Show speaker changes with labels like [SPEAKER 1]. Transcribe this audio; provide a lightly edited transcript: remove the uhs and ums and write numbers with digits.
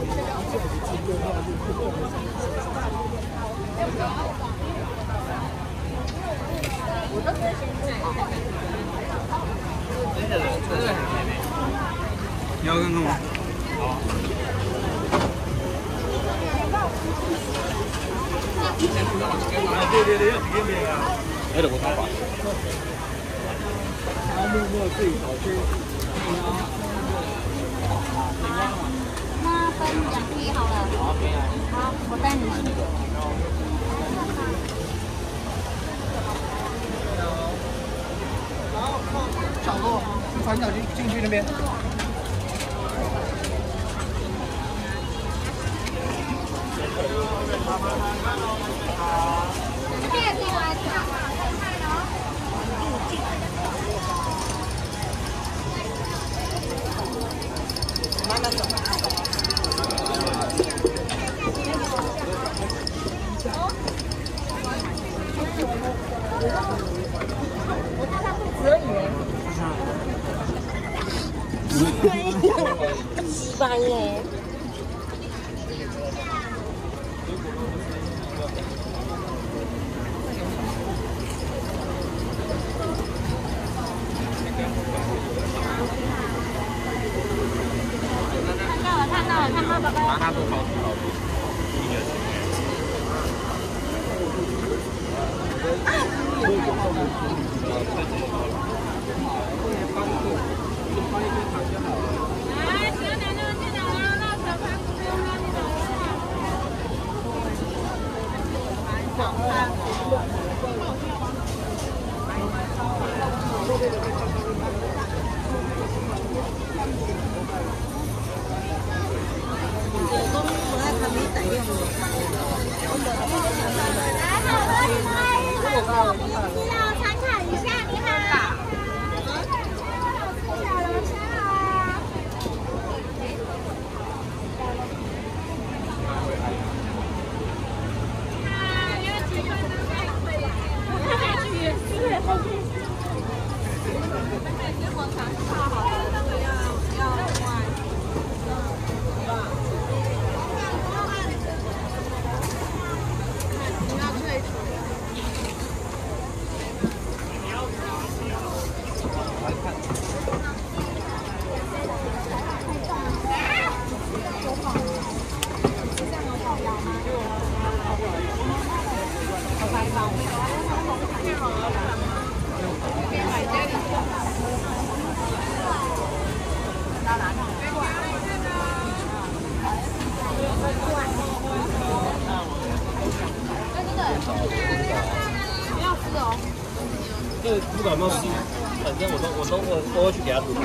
[SPEAKER 1] 你要看看吗？好。对，要几个面啊？那就冇办法。他默默自己跑去。
[SPEAKER 2] 那分2批好了。好，我带你去。
[SPEAKER 1] 角落，转角进去那边。
[SPEAKER 2] 西班耶。看到了，爸爸。拿它做好吃好吃。这个不管有没有吸，反正我会去给他煮。